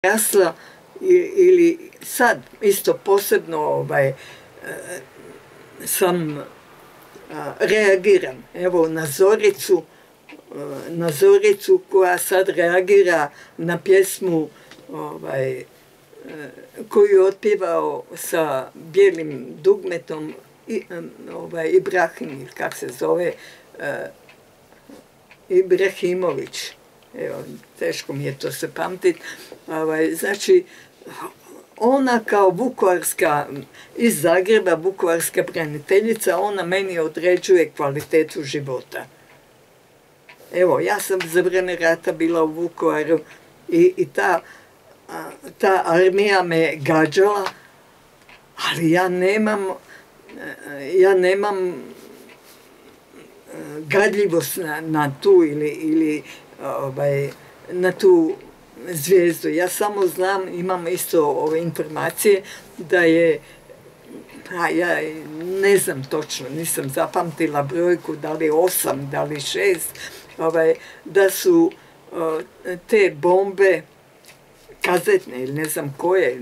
rasla ili sad isto posebno sam reagiram. Evo na Zoricu koja sad reagira na pjesmu koju je otpjevao sa bijelim dugmetom Ibrahim, kak se zove, Ibrahimović. Evo, teško mi je to se pamtit. Znači, ona kao vukovarska, iz Zagreba, vukovarska braniteljica, ona meni određuje kvalitetu života. Evo, ja sam za vrijeme rata bila u Vukovaru i ta armija me gađala, ali ja nemam gadljivost na tu ili na tu zvijezdu. Ja samo znam, imam isto ove informacije da je, ja ne znam točno, nisam zapamtila brojku, da li 8, da li 6, da su te bombe kazetne ili ne znam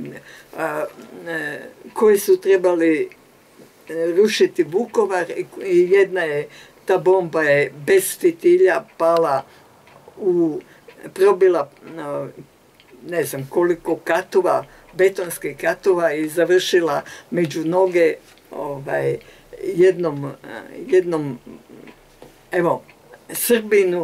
koje su trebali rušiti Vukovar i ta bomba je bez fitilja pala probila ne znam koliko katova, betonskih katova i završila među noge jednom evo Srbinu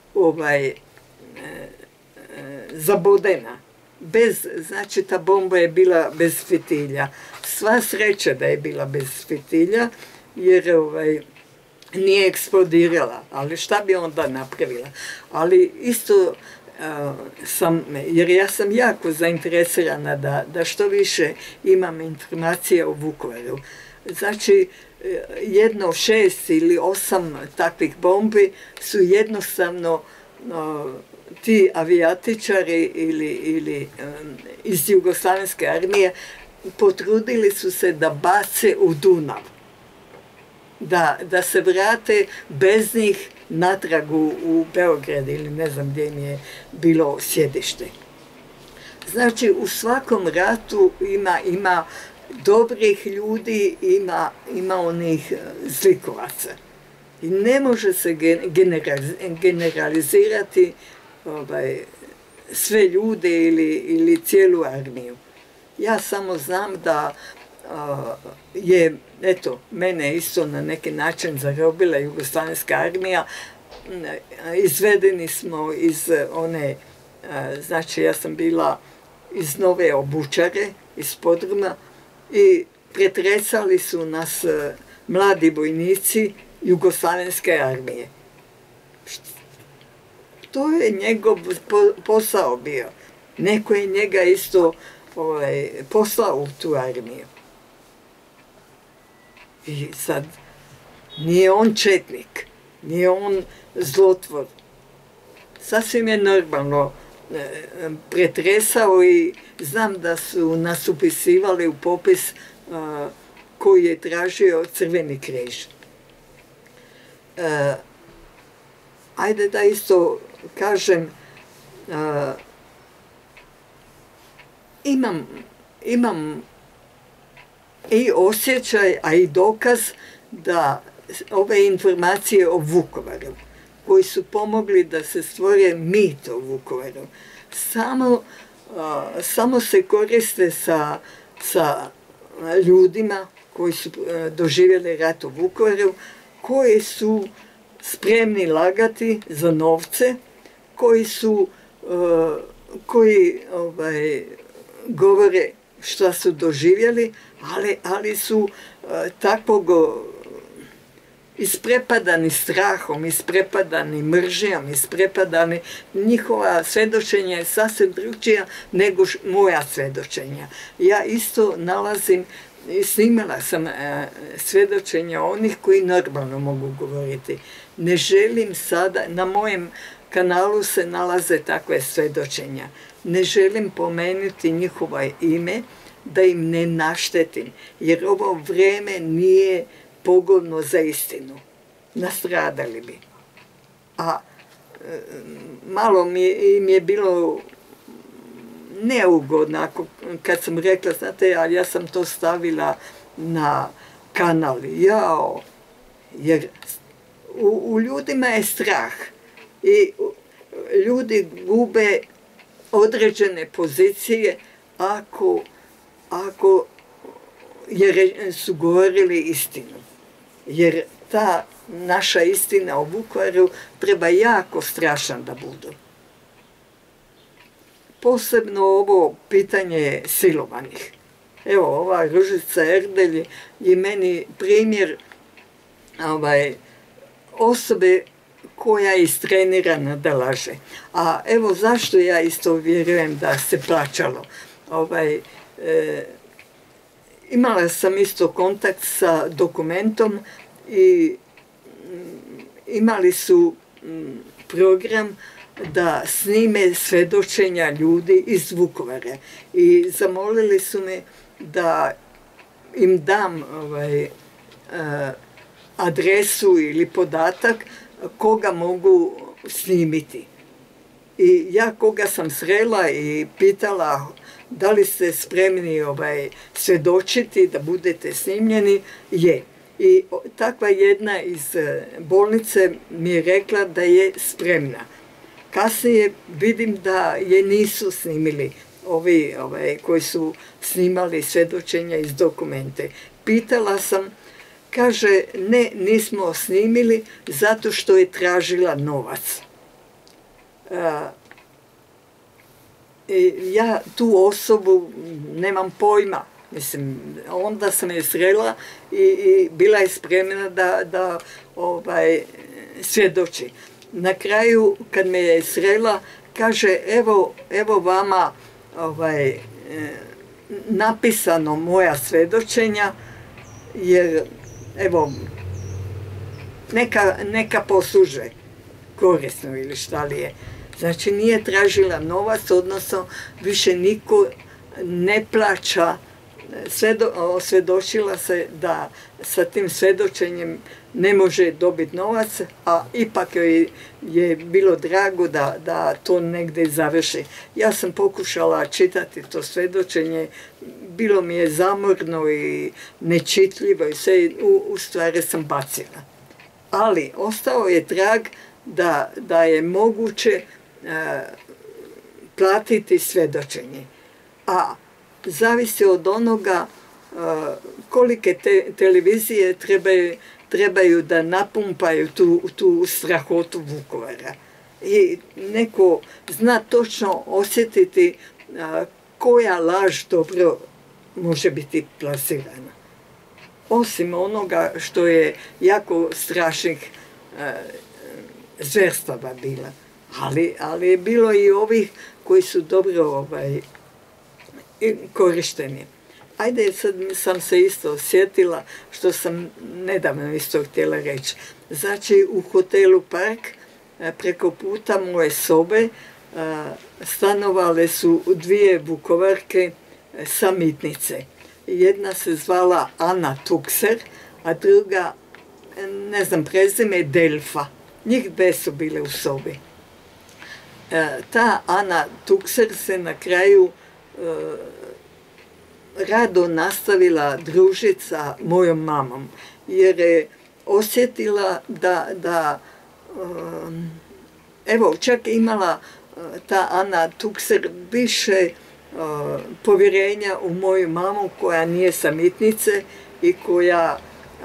zabodena. Znači ta bomba je bila bez fitilja. Sva sreća da je bila bez fitilja jer nije eksplodirala, ali šta bi onda napravila? Ali isto jer ja sam jako zainteresirana da što više imam informacije o Vukovaru. Znači, 6 ili 8 takvih bombi su jednostavno ti avijatičari ili iz Jugoslavenske armije potrudili su se da bace u Dunav. Da se vrate bez njih natrag u Beograd ili ne znam gdje im je bilo sjedište. Znači, u svakom ratu ima dobrih ljudi, ima onih zlikovaca. I ne može se generalizirati sve ljude ili cijelu armiju. Ja samo znam da je, eto, mene isto na neki način zarobila Jugoslavenska armija. Izvedeni smo iz one, znači ja sam bila iz Nove Obučare, iz Podruma i pretresali su nas mladi vojnici Jugoslavenske armije. To je njegov posao bio. Neko je njega isto poslao u tu armiju. I sad, nije on četnik, nije on zlotvor. Sasvim je normalno pretresao i znam da su nas upisivali u popis koji je tražio Crveni križ. Ajde da isto kažem, imam i osjećaj, a i dokaz da ove informacije o Vukovaru, koji su pomogli da se stvore mit o Vukovaru, samo se koriste sa ljudima koji su doživjeli rat u Vukovaru, koji su spremni lagati za novce, koji govore šta su doživjeli, ali su takvog isprepadani strahom, isprepadani mržnjom, isprepadani, njihova svjedočenja je sasvim drugčija nego moja svjedočenja. Ja isto nalazim, snimala sam svjedočenja onih koji normalno mogu govoriti. Ne želim sada, na mojem kanalu se nalaze takve svjedočenja. Ne želim pomenuti njihovo ime, da im ne naštetim, jer ovo vrijeme nije pogodno za istinu. Nastradali bi. A malo im je bilo neugodno kad sam rekla, znate, ali ja sam to stavila na kanal, jao, jer u ljudima je strah i ljudi gube određene pozicije ako jer su govorili istinu. Jer ta naša istina o Vukovaru treba jako strašan da budu. Posebno ovo pitanje silovanih. Evo, ova Ružica Erdelj je meni primjer osobe koja je istrenirana da laže. A evo zašto ja isto vjerujem da se plaćalo. Imala sam isto kontakt sa Dokumentom i imali su program da snime svedočenja ljudi iz Vukovara. I zamolili su me da im dam adresu ili podatak koga mogu snimiti. I ja koga sam srela i pitala da li ste spremni svjedočiti da budete snimljeni, je. I takva jedna iz bolnice mi je rekla da je spremna. Kasnije vidim da je nisu snimili ovi koji su snimali svjedočenja iz Dokumente. Pitala sam, kaže, ne, nismo snimili zato što je tražila novac. Ja tu osobu nemam pojma. Mislim, onda sam je srela i bila je spremna da svjedoči. Na kraju, kad me je srela, kaže, evo vama napisano moja svjedočenja, jer evo, neka posluže korisno ili šta li je. Znači, nije tražila novac, odnosno više niko ne plaća. Osvjedočila se da sa tim svjedočenjem ne može dobiti novac, a ipak joj je bilo drago da to negdje završi. Ja sam pokušala čitati to svjedočenje, bilo mi je zamorno i nečitljivo i sve, u stvari sam bacila. Ali ostao je trag da je moguće platiti svjedočenje. A zavisi od onoga kolike televizije trebaju da napumpaju tu strahotu Vukovara. I neko zna točno osjetiti koja laž dobro može biti plasirana. Osim onoga što je jako strašnih zverstava bila. Ali je bilo i ovih koji su dobro korišteni. Ajde, sad sam se isto osjetila, što sam nedavno isto htjela reći. Znači, u hotelu Park, preko puta moje sobe, stanovale su dvije Vukovarke samitnice. Jedna se zvala Ana Tukser, a druga, ne znam, prezime Delfa. Njih dve su bile u sobi. Ta Ana Tukser se na kraju rado nastavila družiti sa mojom mamom, jer je osjetila da evo, čak je imala ta Ana Tukser više povjerenja u moju mamu koja nije samitnice i koja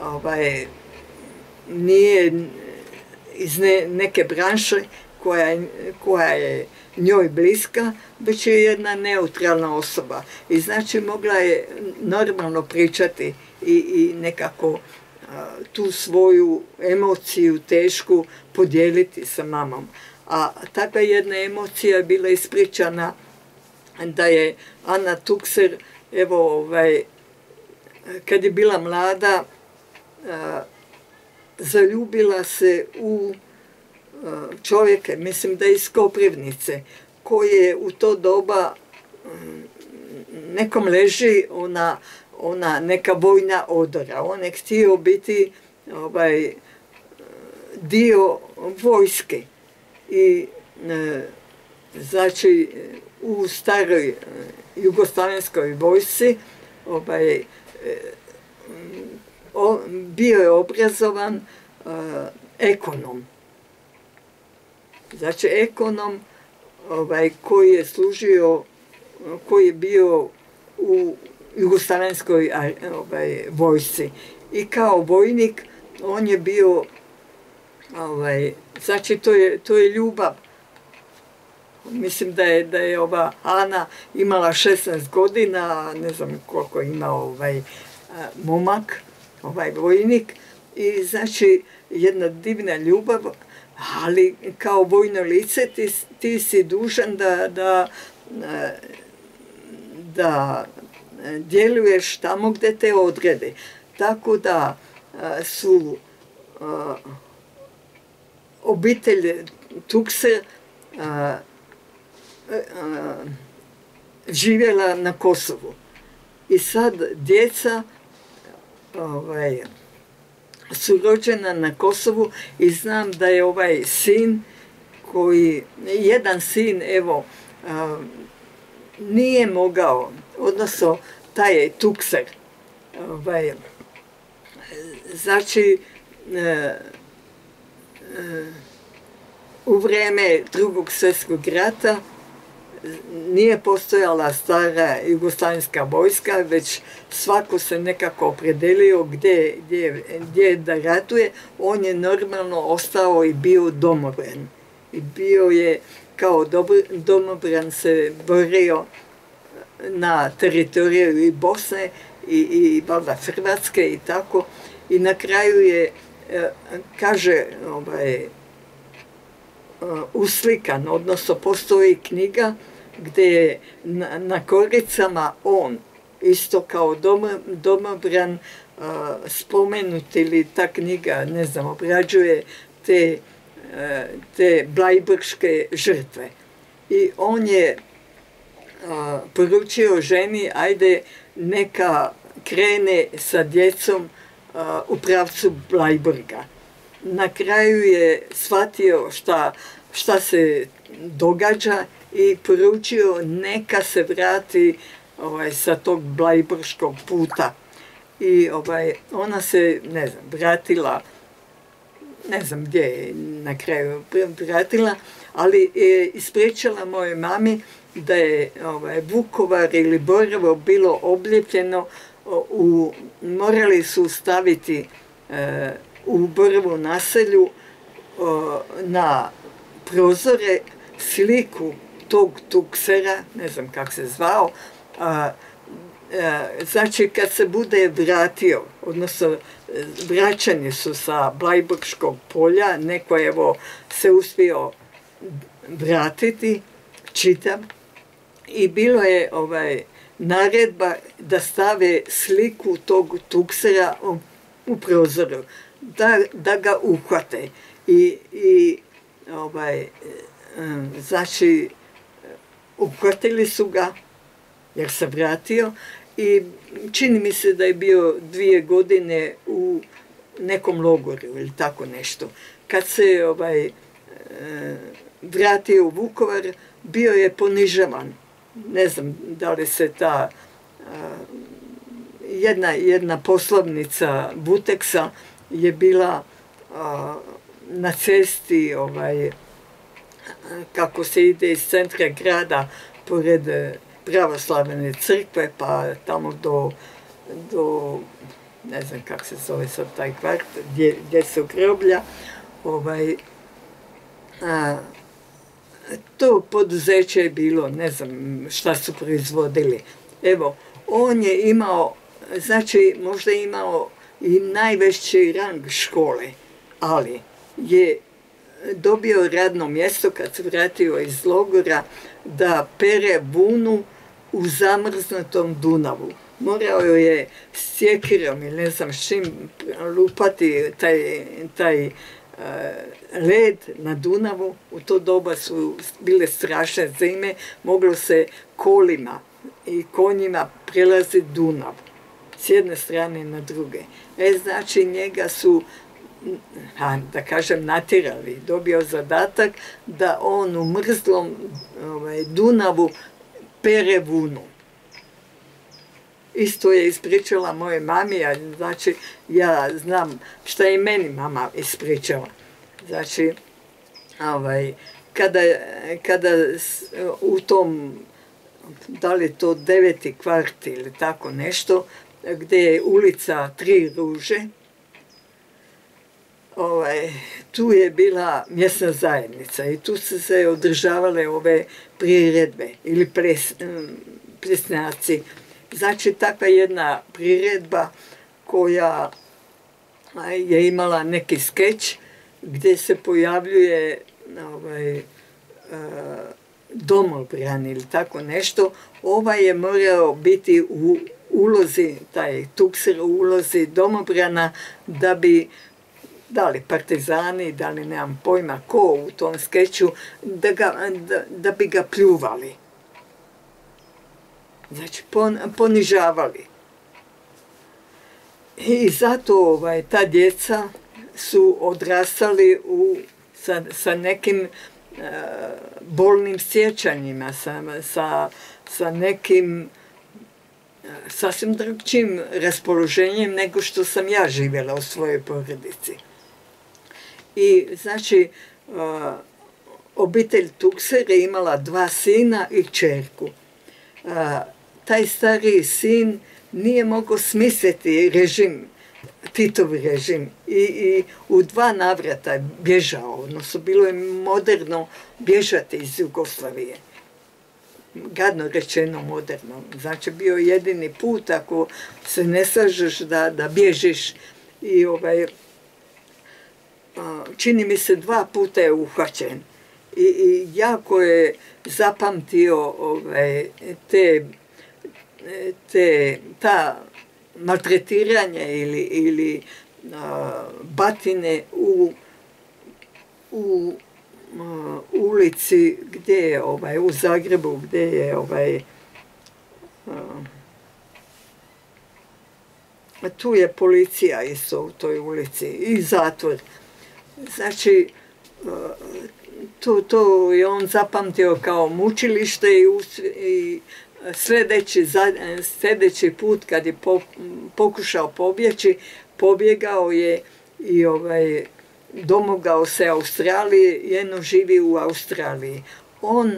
nije iz neke branše koja je njoj bliska, već je jedna neutralna osoba. I znači mogla je normalno pričati i nekako tu svoju emociju tešku podijeliti sa mamom. A takva jedna emocija je bila ispričana da je Ana Tukser, evo, kad je bila mlada, zaljubila se u čovjeka, mislim da je iz Koprivnice, koji je u to doba nekom leži ona neka vojna odora. On je htio biti dio vojske. I znači u staroj jugoslavenskoj vojsci, bio je obrazovan ekonom. Znači ekonom koji je služio, koji je bio u jugoslavenskoj vojsci. I kao vojnik on je bio, znači to je ljubav. Mislim da je ova Ana imala 16 godina, ne znam koliko je imao momak, vojnik. I znači jedna divna ljubav, ali kao vojno lice ti si dužan da djeluješ tamo gdje te odrede. Tako da su obitelj Tukser živjela na Kosovu. I sad djeca su rođena na Kosovu i znam da je ovaj sin jedan sin, evo, nije mogao, odnosno taj je Tukser. Znači, u vrijeme Drugog svjetskog rata nije postojala stara jugoslavenska vojska, već svako se nekako opredelio gdje da ratuje. On je normalno ostao i bio domobran. I bio je kao domobran se borio na teritoriju i Bosne i valjda Hrvatske i tako. I na kraju je, kaže, uslikan, odnosno postoji knjiga gdje je na koricama on, isto kao domobran, spomenut, ili ta knjiga, ne znam, obrađuje te blajburške žrtve. I on je poručio ženi, ajde neka krene sa djecom u pravcu Blajburga. Na kraju je shvatio šta se događa i poručio neka se vrati sa tog blajburškog puta. I ona se, ne znam, vratila, ne znam gdje je na kraju vratila, ali je ispričala mojoj mami da je Vukovar ili Borovo bilo oblijepljeno, morali su staviti u Borovu naselju na prozore sliku tog Tuksera, ne znam kako se zvao, znači kad se bude vratio, odnosno vraćani su sa Blajburškog polja, neko je se uspio vratiti, čitav, i bilo je naredba da stave sliku tog Tuksera u prozoru, da ga uhvate. Znači, uhvatili su ga jer se vratio i čini mi se da je bio 2 godine u nekom logoru ili tako nešto. Kad se vratio u Vukovar, bio je ponižavan. Ne znam da li se ta jedna poslovnica Vuteksa je bila na cesti, kako se ide iz centra grada pored pravoslavne crkve, pa tamo do ne znam kako se zove sad taj kvart, gdje su groblja, to poduzeće je bilo, ne znam šta su proizvodili. Evo, on je imao, znači možda je imao i najveći rang škole, ali je dobio radno mjesto kad se vratio iz logora da pere vunu u zamrznutom Dunavu. Morao je sjekirom ili ne znam s čim lupati taj led na Dunavu. U to doba su bile strašne zime, moglo se kolima i konjima prelaziti Dunav s jedne strane na druge. Znači njega su, da kažem, natjerali, dobio zadatak da on u mrzlom Dunavu pere vunu. Isto je ispričala moje mami, a znači ja znam šta je meni mama ispričala. Znači, kada u tom, da li je to 9. kvart ili tako nešto, gdje je ulica Tri Ruže, tu je bila mjesna zajednica i tu su se održavale ove priredbe ili plesnjaci. Znači, takva jedna priredba koja je imala neki skeč gdje se pojavljuje domobran ili tako nešto. Ovaj je morao biti u ulozi, taj tukser u ulozi domobrana, da bi, da li partizani, da li nemam pojma ko u tom skeču, da bi ga pljuvali. Znači, ponižavali. I zato ta djeca su odrastali sa nekim bolnim sjećanjima, sa nekim sasvim drugčijim raspoloženjem nego što sam ja živjela u svojoj porodici. I znači, obitelj Tukser je imala 2 sina i kćerku. Taj stariji sin nije mogao smisliti režim, Titov režim, i u 2 navrata je bježao, odnosno bilo je moderno bježati iz Jugoslavije. Gadno rečeno moderno. Znači, bio jedini put ako se ne slažeš da bježiš. I čini mi se 2 puta je uhvaćen. I jako je zapamtio ta maltretiranje ili batine u ulici gdje je u Zagrebu, gdje je tu je policija isto u toj ulici i zatvor. Znači, to je on zapamtio kao mučilište i sljedeći put kad je pokušao pobjeći, pobjegao je i domogao se Australije, jedno živi u Australiji. On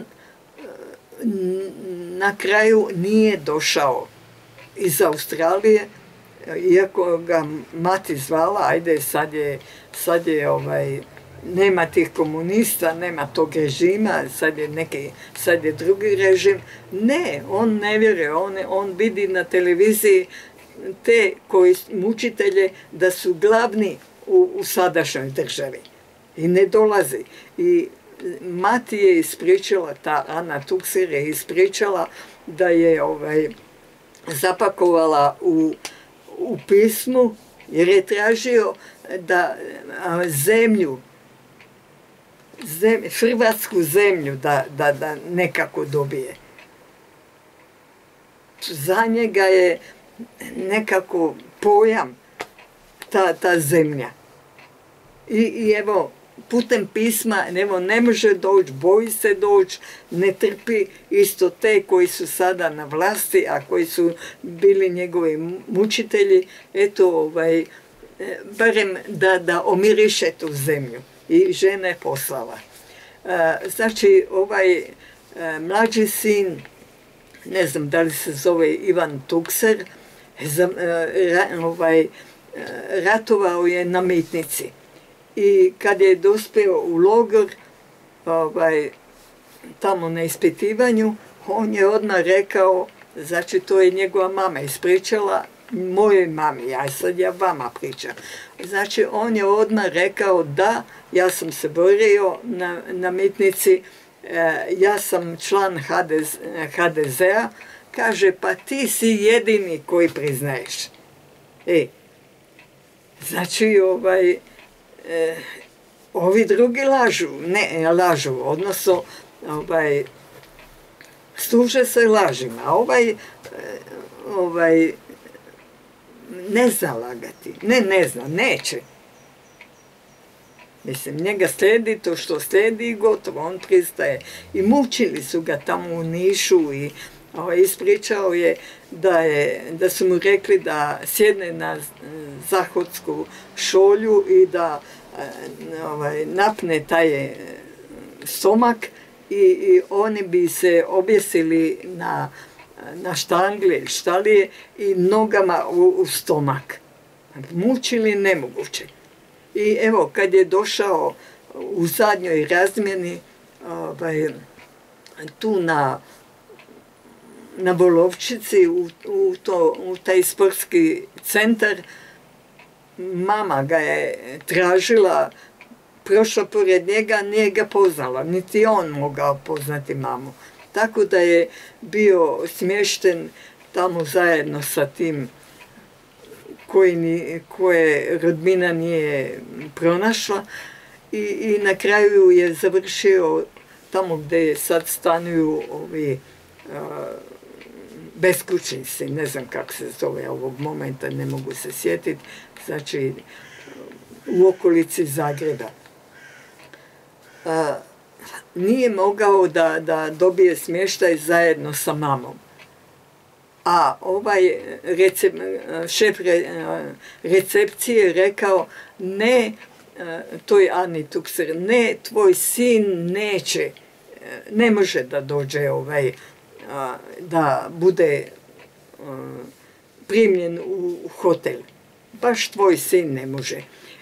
na kraju nije došao iz Australije, iako ga mati zvala, ajde sad je nema tih komunista, nema tog režima, sad je drugi režim. Ne, on ne vjeruje, on vidi na televiziji te mučitelje da su glavni u sadašnjoj državi i ne dolazi. I mati je ispričala, ta Ana Tukser je ispričala da je zapakovala u pismu jer je tražio da zemlju, hrvatsku zemlju da nekako dobije. Za njega je nekako pojam ta zemlja. I evo, putem pisma, evo, ne može doći, boji se doći, ne trpi isto te koji su sada na vlasti, a koji su bili njegovi mučitelji, eto, barem da omiriše tu zemlju. I žena je poslala. Znači, mlađi sin, ne znam da li se zove Ivan Tukser, ratovao je na Mitnici. I kad je dospio u logor, tamo na ispitivanju, on je odmah rekao, znači to je njegova mama ispričala, mojoj mami, ja vama pričam. Znači, on je odmah rekao da, ja sam se borio na Mitnici, ja sam član HDZ-a, kaže, pa ti si jedini koji priznaješ. Znači, ovi drugi lažu, odnosno, služe se lažima, a ne zna lagati. Ne zna, neće. Mislim, njega slijedi to što slijedi i gotovo, on pristaje. I mučili su ga tamo u Nišu Ispričao je da su mu rekli da sjedne na zahodsku šolju i da napne taj stomak i oni bi se objesili na štangle ili štalije i nogama u stomak. Mučili nemoguće. I evo, kad je došao u zadnjoj razmjeni tu na Bolovčici u taj sportski centar, mama ga je tražila, prošla pored njega, nije ga poznala, niti on mogao poznati mamu. Tako da je bio smješten tamo zajedno sa tim koje rodbina nije pronašla i na kraju je završio tamo gdje sad stanuju ovi beskućnici, ne znam kako se zove ovog momenta, ne mogu se sjetiti, znači u okolici Zagreba. Nije mogao da dobije smještaj zajedno sa mamom. A ovaj šef recepcije rekao, ne toj Ani Tukser, ne, tvoj sin ne može da dođe da bude primljen u hotel. Baš tvoj sin ne može.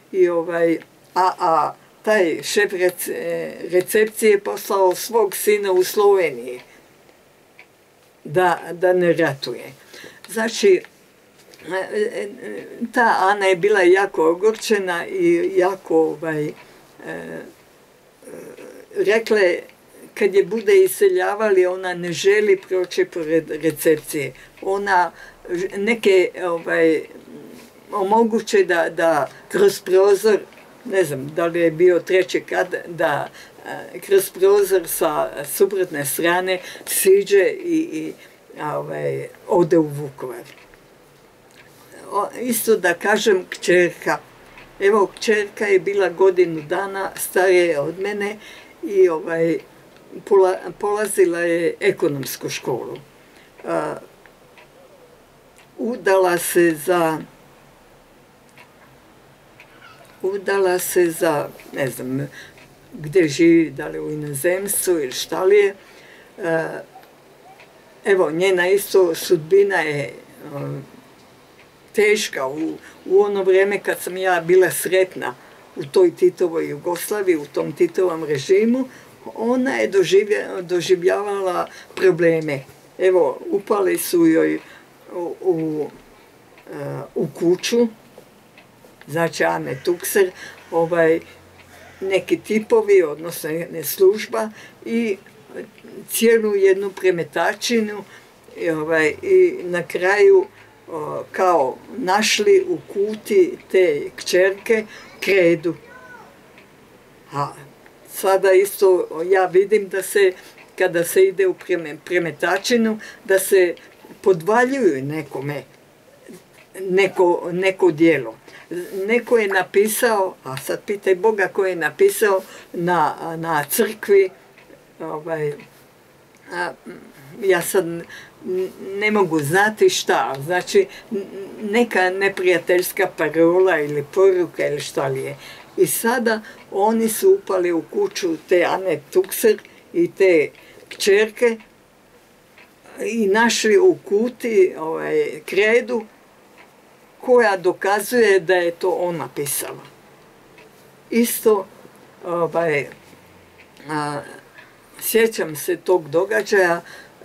A taj šef recepcije je poslao svog sina u Sloveniji da ne ratuje. Znači, ta Ana je bila jako ogorčena i jako rekla, kad je bude iseljavali, ona ne želi proći pored recepcije. Ona neke omoguće da kroz prozor, ne znam da li je bio treći kat, da kroz prozor sa suprotne strane siđe i ode u Vukovar. Isto da kažem, kćerka. Evo, kćerka je bila godinu dana starija od mene i polazila je ekonomsku školu. Udala se za, ne znam, gdje živi, da li u inozemstvu ili šta li je. Evo, njena isto sudbina je teška. U ono vrijeme kad sam ja bila sretna u toj Titovoj Jugoslaviji, u tom Titovom režimu, ona je doživljavala probleme. Evo, upali su joj u kuću, znači Ane Tukser, neki tipovi, odnosno služba, i cijelu jednu premetačinu i na kraju kao našli u kuti te kćerke kredu. A sada isto ja vidim da se, kada se ide u premetačinu, da se podvaljuju nekome neko djelo. Neko je napisao, a sad pitaj Boga ko je napisao na crkvi, ja sad ne mogu znati šta, znači neka neprijateljska parola ili poruka ili šta li je. I sada oni su upali u kuću te Ane Tukser i te kćerke i našli u kuti kredu koja dokazuje da je to ona pisala. Isto, sjećam se tog događaja,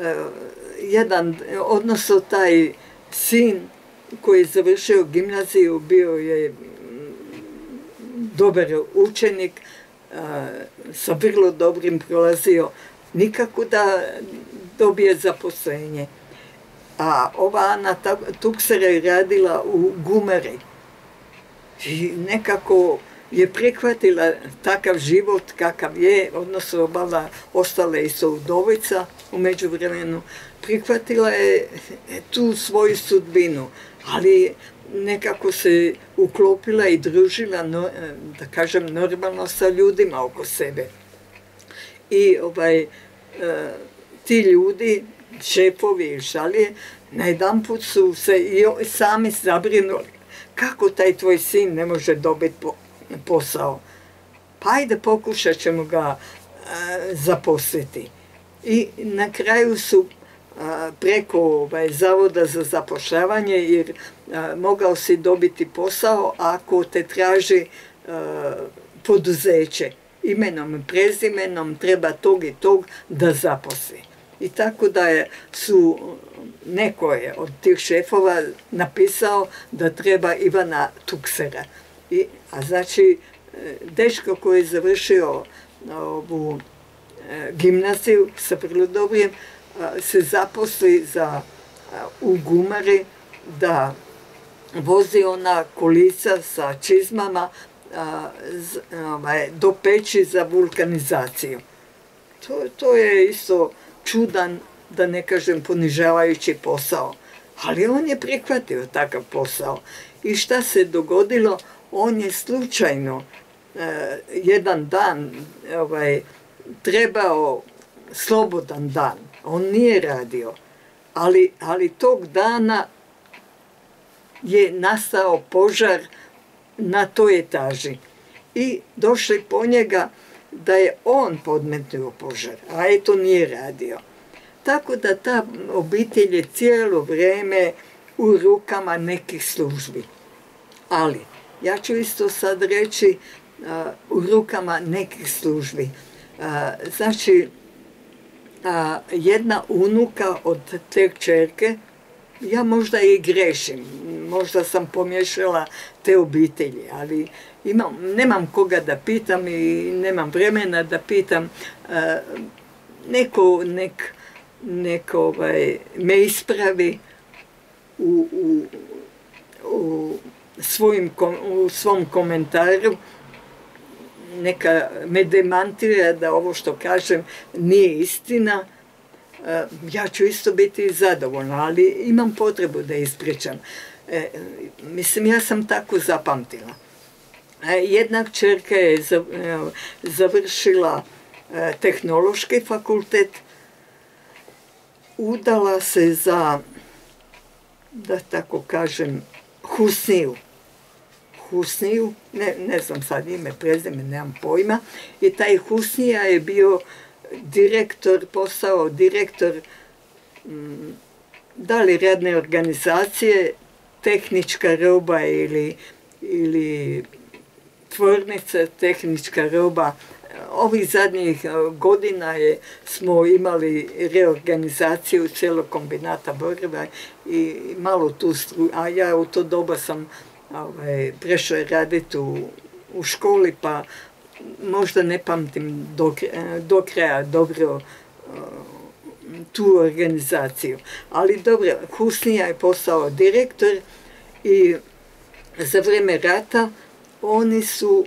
odnosno taj sin koji je završio gimnaziju, bio je dobar učenik, sa vrlo dobrim prolazio, nikako da dobije zaposlenje. A ova Ana Tukser je radila u gumeri i nekako je prihvatila takav život kakav je, odnosno ostala je isto udovica u međuvremenu, prihvatila je tu svoju sudbinu, ali nekako se uklopila i družila, da kažem, normalno sa ljudima oko sebe. I ti ljudi šefovi i šalije, najedanput su se i sami zabrinuli. Kako taj tvoj sin ne može dobiti posao? Pa ajde, pokušat ćemo ga zaposliti. I na kraju su preko Zavoda za zapošljavanje, jer mogao si dobiti posao ako te traži poduzeće. Imenom i prezimenom treba tog i tog da zaposli. I tako da neko je od tih šefova napisao da treba Ivana Tuksera. A znači, dečko koji je završio ovu gimnaziju sa vrlo dobrim, se zaposli u gumari da vozi ona kolica sa čizmama do peći za vulkanizaciju. To je isto čudan, da ne kažem ponižavajući posao. Ali on je prihvatio takav posao. I šta se dogodilo? On je slučajno jedan dan trebao slobodan dan. On nije radio. Ali tog dana je nastao požar na toj etaži. I došli po njega da je on podmetnuo požar, a eto nije radio. Tako da ta obitelj je cijelo vrijeme u rukama nekih službi. Ali, ja ću isto sad reći u rukama nekih službi. Znači, jedna unuka od te kćerke, ja možda i grešim, možda sam pomiješala te obitelji, ali nemam koga da pitam i nemam vremena da pitam. Neko me ispravi u svom komentaru, neka me demantira da ovo što kažem nije istina. Ja ću isto biti zadovoljna, ali imam potrebu da ispričam. Mislim, ja sam tako zapamtila. Jedna kćerka je završila tehnološki fakultet, udala se za, da tako kažem, Husniju, ne znam sad ime, prezime, nemam pojma, i taj Husnija je bio postao direktor da li radne organizacije, tehnička roba ili tvornica tehnička roba. Ovih zadnjih godina smo imali reorganizaciju cijelog kombinata Borova i malo tu, a ja u to doba sam prešla raditi u školi, pa možda ne pamtim do kraja dobro tu organizaciju. Ali dobro, Husnija je postao direktor i za vrijeme rata oni su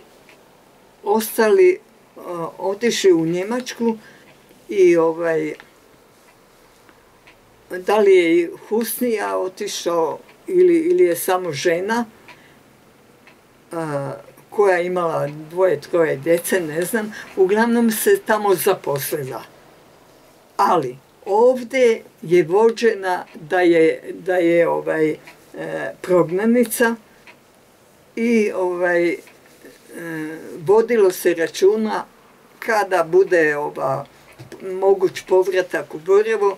otišli u Njemačku i da li je Husnija otišao ili je samo žena koja je imala 2-3 djece, ne znam, uglavnom se tamo zaposlila. Ali ovdje je vođena da je prognanica i vodilo se računa kada bude moguć povratak u Borovo,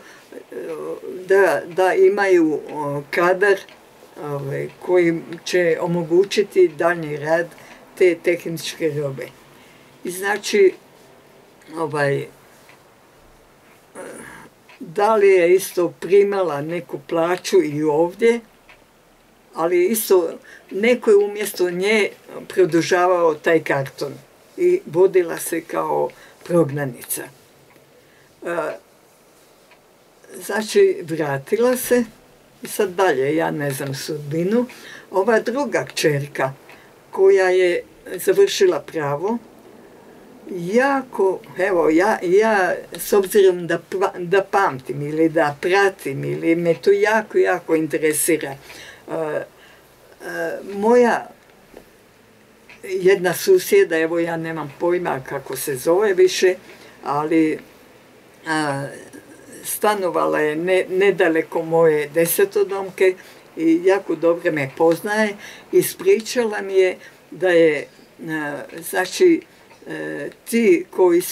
da imaju kadar koji će omogućiti daljnji rad te tehničke robe. I znači, da li je isto primala neku plaću i ovdje, ali isto neko je umjesto nje produžavao taj karton i vodila se kao prognanica. Znači, vratila se i sad dalje, ja ne znam sudbinu. Ova druga kćerka koja je završila pravo, jako, evo, ja s obzirom da pamtim ili da pratim ili me to jako, jako interesira, moja jedna susjeda, evo ja nemam pojma kako se zove više, ali stanovala je nedaleko moje desetodomke i jako dobro me poznaje. Ispričala mi je da je, znači, ti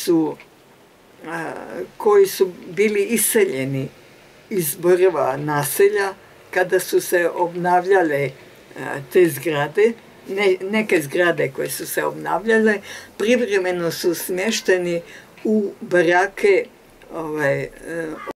koji su bili iseljeni iz Borova naselja, kada su se obnavljale te zgrade, neke zgrade koje su se obnavljale, privremeno su smješteni u barake